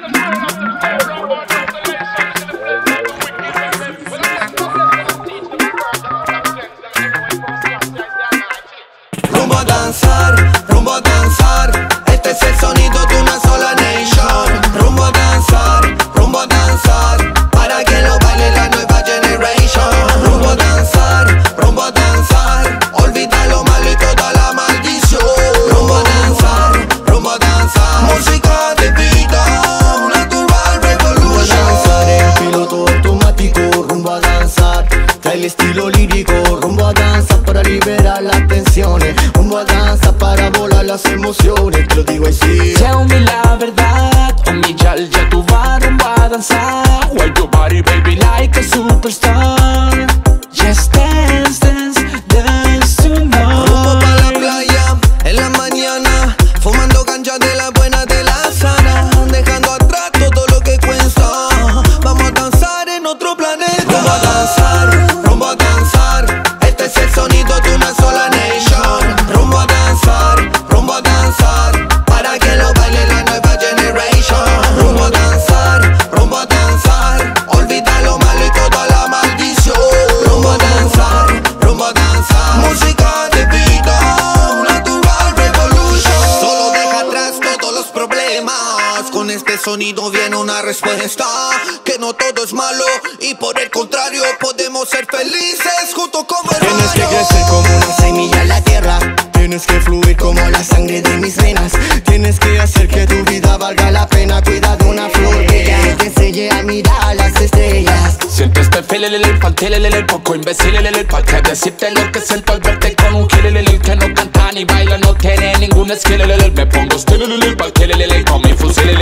Rumbo a danzar, este es el sonido de una sola nation. Rumbo a danzar, para que lo baile la nueva generation. Rumbo a danzar, olvida lo malo y toda la maldición. Rumbo a danzar, música de vida, natural revolution. Rumbo a danzar, el piloto automático. Rumbo a danzar, trae el estilo lírico. Rumbo a danzar para liberar las tensiones. Rumbo a danzar para volar las emociones. Te lo digo así. Tell me la verdad, oh mi yal, ya tú vas rumbo a danzar. Wipe your body baby like a superstar. Just dance, dance, dance tonight. Rumbo pa' la playa, en la mañana, fumando ganja de la buena, de la sana, dejando atrás todo lo que cuesta. Vamos a danzar en otro planeta. Rumbo a danzar, este es el sonido de una sola nation. Rumbo a danzar, para que lo baile la nueva generation. Rumbo a danzar, olvida lo malo y toda la maldición. Rumbo a danzar, música de vida, natural revolution. Solo deja atrás todos los problemas, con este sonido viene una respuesta. Que no todo es malo y por el contrario podemos ser felices junto como hermanos. Tienes que crecer como una semilla en la tierra. Tienes que fluir como la sangre de mis venas. Tienes que hacer que tu vida valga la pena. Cuida de una flor bella, te enseñe a mirar las estrellas. Siempre estoy feliz, infantil, poco imbécil, pa' que decirte lo que siento al verte con un que no canta ni baila, no tiene ningún skill, me pongo still, pa' que con mi fusil,